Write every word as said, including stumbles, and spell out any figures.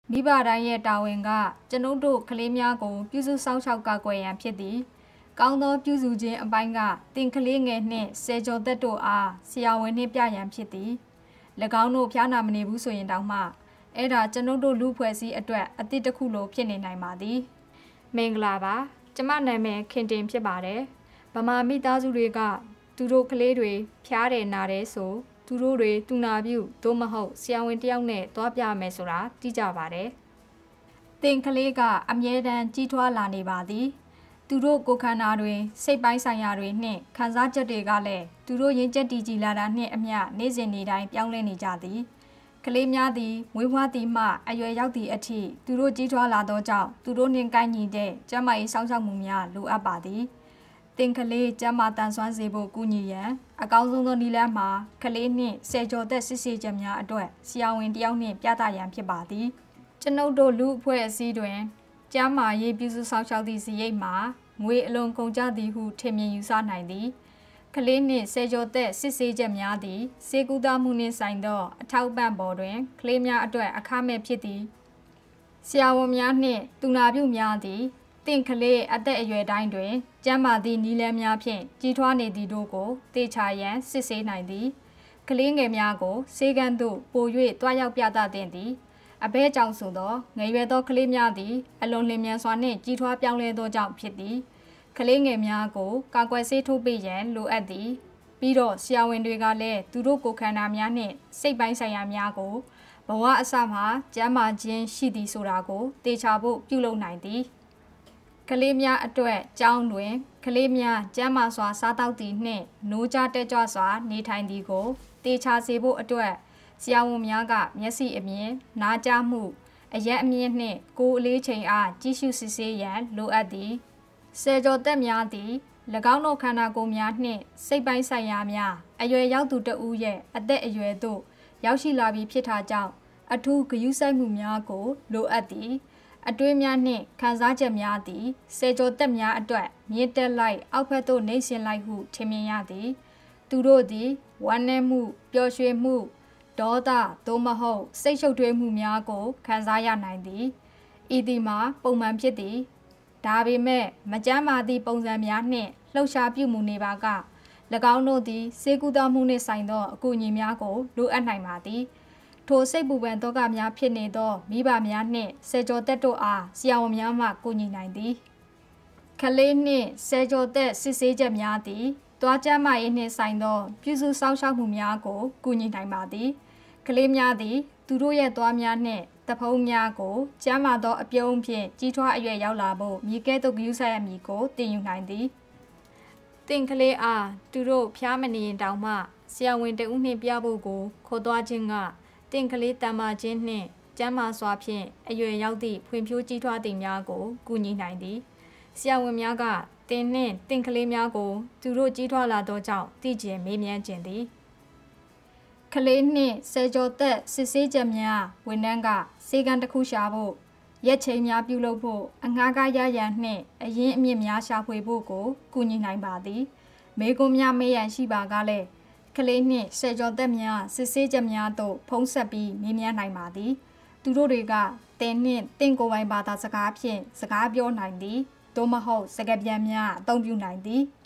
မိဘတိုင်းရဲ့တာဝန်ကကျွန်ုပ်တို့ကလေးများကိုပြုစုစောင့်ရှောက်ကာကွယ်ရန်ဖြစ်သည်ကောင်းသောပြုစုခြင်းအပိုင်းကတင်ကလေးငယ်နှင့်ဆယ်ကျော်သက်တို့အားဆရာဝန်နှင့်ပြရန်ဖြစ်သည်၎င်းတို့ဖျားနာမနေဘူးဆိုရင်တောင်မှအဲ့ဒါကျွန်ုပ်တို့လူဖွဲ့စည်းအတွက်အသစ်တစ်ခုလိုဖြစ်နေနိုင်ပါသည်မင်္ဂလာပါကျမနာမည်ခင်တင်ဖြစ်ပါတယ်ဗမာမိသားစုတွေကသူတို့ကလေးတွေဖျားတယ်နာတယ်ဆိုသူတို့တွေတူနာပြုသို့မဟုတ်ဆရာဝန်တယောက်နဲ့တွားပြမယ်ဆိုတာသိကြပါတယ်တင်ကလေးကအမြဲတမ်းကြီးထွားလာနေပါသည်သူတို့ကိုယ်ခန္ဓာတွင်စိတ်ပိုင်းဆိုင်ရာတွေနှင့်ခံစားချက်တွေကလည်းသူတို့ရင်းချက်တည်ကြည်လာတာနှင့်အမျှနေ့စဉ်နေ့တိုင်းပြောင်းလဲနေကြသည်ကလေးများသည်မွေးဖွားသည်မှအရွယ်ရောက်သည့်အထိသူတို့ကြီးထွားလာသောကြောင့်သူတို့နှင့်ကိုက်ညီတဲ့ကျန်းမာရေးစောင့်ရှောက်မှုများလိုအပ်ပါသည်တင်ကလေးကျန်းမာတန်ဆွမ်းစေဖို့ကူညီရန်အကောင်းဆုံးသောနည်းလမ်းမှာကလေးနှင့်ဆယ်ကျော်သက်စစ်ဆေးချက်များအတွက်ဆရာဝန်တယောက်နှင့်ပြသရန်ဖြစ်ပါသည်ကျွန်ုပ်တို့လူအဖွဲ့အစည်းတွင်ကျန်းမာရေးပြုစုစောင့်ရှောက်သည့်စရိတ်မှာငွေအလွန်ကုန်ကျသည်ဟုထင်မြင်ယူဆနိုင်သည်ကလေးနှင့်ဆယ်ကျော်သက်စစ်ဆေးချက်များသည်စေကူတာမှုနှင့်ဆိုင်သောအထောက်အပံ့ပေါ်တွင်ကလေးများအတွက်အခမဲ့ဖြစ်သည်ဆရာဝန်များနှင့်သူနာပြုများသည်တင့်ကလေးအသက်အရွယ်တိုင်းတွင်ကျန်းမာသည့်နည်းလမ်းများဖြင့်ကြီးထွားနေသည်တို့ကိုတေချာရန်စစ်ဆေးနိုင်သည်ကလေးငယ်များကိုဆေးကန်းသို့ပို၍တွားရောက်ပြသသင့်သည်အဘဲကြောင့်ဆိုသောငယ်ရွယ်သောကလေးများသည်အလွန်လျင်မြန်စွာနှင့်ကြီးထွားပြောင်းလဲသောကြောင့်ဖြစ်သည်ကလေးငယ်များကိုကာကွယ်ဆေးထိုးပေးရန်လိုအပ်သည်ပြီးတော့ဆရာဝန်တွေကလည်းသူတို့ကိုယ်ခန္ဓာများနှင့်စိတ်ပိုင်းဆိုင်ရာများကိုဘဝအစမှာကျန်းမာခြင်းရှိသည်ဆိုတာကိုတေချာဖို့ပြုလုပ်နိုင်သည်ကလေးများအတွက်ကျောင်းတွင်ကလေးများကျန်းမာစွာစားသောက်သည်နှင့်နိုးကြတက်ကြွစွာနေထိုင်သည်ကိုတေချာစေဖို့အတွက်ဆရာဝန်များကမျက်စိအမြင်နားကြားမှုအရက်အမြင့်နှင့်ကိုယ်အလေးချိန်အားကြည့်ရှုစစ်ဆေးရန်လိုအပ်သည်ဆယ်ကျော်သက်များသည်၎င်းတို့ခန္ဓာကိုယ်များနှင့်စိတ်ပိုင်းဆိုင်ရာများအရွယ်ရောက်သူတဦးရဲ့အသက်အရွယ်သို့ရောက်ရှိလာပြီးဖြစ်တာကြောင့်အထူးဂရုစိုက်မှုများကိုလိုအပ်သည်အတွင်းများနှင့်ခံစားချက်များသည်ဆယ်ကျော်သက်များအတွက်မြင့်တက်လိုက်အောက်ဘက်သို့နှိမ့်ဆင်းလိုက်ဟုထင်မြင်ရသည်သူတို့သည်ဝမ်းနည်းမှုပျော်ရွှင်မှုဒေါသသို့မဟုတ်စိတ်ရှုပ်ထွေးမှုများကိုခံစားရနိုင်သည်ဤသည်မှာပုံမှန်ဖြစ်သည်ဒါပေမဲ့မကျန်းမာသည့်ပုံစံများနှင့်လှုပ်ရှားပြုမှုနေပါက၎င်းတို့သည်စေကူတာမှုနှင့်ဆိုင်သောအကူအညီများကိုလိုအပ်နိုင်ပါသည်ထိုစိတ်ပူပန်သောကများဖြစ်နေသောမိဘများနှင့်ဆယ်ကျော်သက်တို့အားဆရာဝန်များမှကူညီနိုင်သည်ကလေးနှင့်ဆယ်ကျော်သက်စစ်ဆေးချက်များသည်တွားကျန်းမာရေးနှင့်ဆိုင်သောပြုစုစောင့်ရှောက်မှုများကိုကူညီနိုင်ပါသည်ကလေးများသည်သူတို့ရဲ့သွားများနှင့်တဖုံးများကိုကျန်းမာသောအပြုံးဖြင့်ကြီးထွားအရွယ်ရောက်လာဖို့မြေကဲ့သို့ဂရုစိုက်ရမည်ကိုတင်ယူနိုင်သည်တင်ကလေးအားသူတို့ဖျားမနေရင်တောင်မှဆရာဝန်တဦးနှင့်ပြဖို့ကိုခေါ်သွားခြင်းကတင်ကလေးတန်မာခြင်းနှင့်ကျန်းမာစွာဖြင့်အရွယ်ရောက်သည့်ဖွံ့ဖြိုးကြီးထွားသည်များကိုကူညီနိုင်သည်ဆရာဝန်များကတင်နှင့်တင်ကလေးများကိုသူတို့ကြီးထွားလာသောကြောင့်သိကျင်မေးမြန်းခြင်းသည်ကလေးနှင့်ဆယ်ကျော်သက်စစ်ဆေးချက်များဝန်ထမ်းကစေကံတစ်ခုရှာဖို့ရက်ချိန်များပြုလုပ်ဖို့အငှားကားရရန်နှင့်အရင်းအမြစ်များရှာဖွေဖို့ကိုကူညီနိုင်ပါသည်မေကွန်များမေးရန်ရှိပါကလည်းကလေးနှင့်ဆယ်ကျော်သက်များစစ်ဆေးချက်များသို့ဖုံးဆက်ပြီးမေးမြန်းနိုင်ပါသည်သူတို့တွေကတင်နှင့်တင့်ကိုယ်ပိုင်ဘာသာစကားဖြင့်စကားပြောနိုင်သည်သို့မဟုတ်စကားပြန်များအသုံးပြုနိုင်သည်